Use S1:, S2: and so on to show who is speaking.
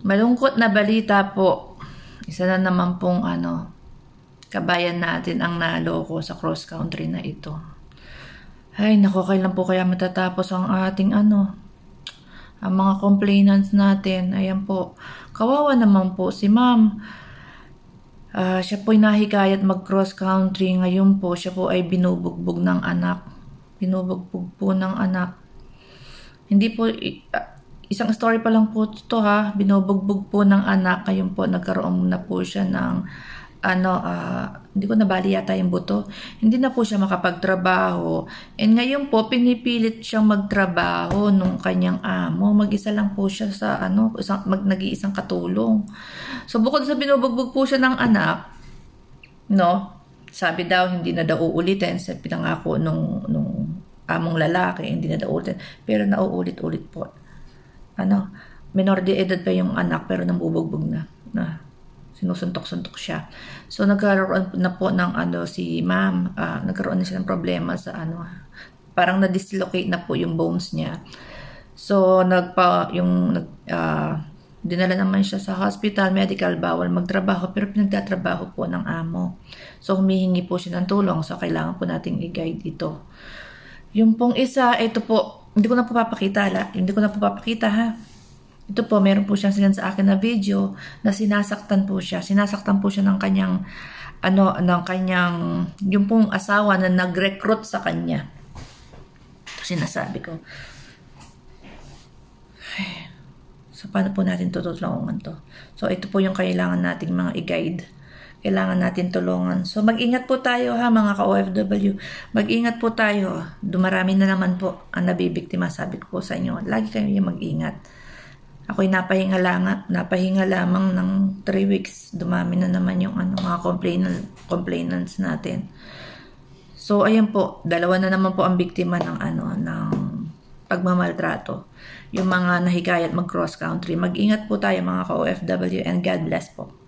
S1: Malungkot na balita po. Isa na naman pong kabayan natin ang naloko sa cross country na ito. Ay, naku, kailan po kaya matatapos ang ating ang mga complainants natin. Ayan po. Kawawa naman po si ma'am. Siya po'y nahikayat mag-cross country. Ngayon po, siya po ay binubugbog ng anak. Binubugbog po ng anak. Hindi po, isang story pa lang po ito ha. Binubugbog po ng anak. Ngayon po, nagkaroon na po siya ng hindi ko nabali yata yung buto. Hindi na po siya makapagtrabaho. And ngayon po, pinipilit siyang magtrabaho nung kanyang amo. Mag-isa lang po siya sa nag-iisang katulong. So, bukod sa binubugbog po siya ng anak, sabi daw, hindi na daw uulitin. Sa pinangako nung among lalaki, hindi na daw uulitin. Pero nauulit-ulit po. Minor de edad pa yung anak, pero nambubugbog na. Sinusuntok-suntok siya. So, nagkaroon na po ng si ma'am, nagkaroon na siya ng problema sa parang na-dislocate na po yung bones niya. So, dinala naman siya sa hospital, medical, bawal magtrabaho, pero pinagtatrabaho po ng amo. So, humihingi po siya ng tulong. So, kailangan po nating i-guide ito. Yung pong isa, ito po, hindi ko na po papakita ha. Ito po, meron po siyang sinend sa akin na video na sinasaktan po siya. Sinasaktan po siya ng kanyang, yung pong asawa na nag-recruit sa kanya. Ito sinasabi ko. So, paano po natin tutulungan to? So, ito po yung kailangan nating mga i-guide. Kailangan natin tulungan. So, mag-ingat po tayo ha, mga ka-OFW. Mag-ingat po tayo. Dumarami na naman po ang nabibiktima. Sabi ko po sa inyo, lagi kayo yung mag-ingat. Ako'y napahinga lamang ng 3 weeks. Dumami na naman yung mga complainants natin. So, ayan po. 2 na naman po ang biktima ng pagmamaltrato. Yung mga nahikayat mag-cross country. Mag-ingat po tayo mga ka-OFW and God bless po.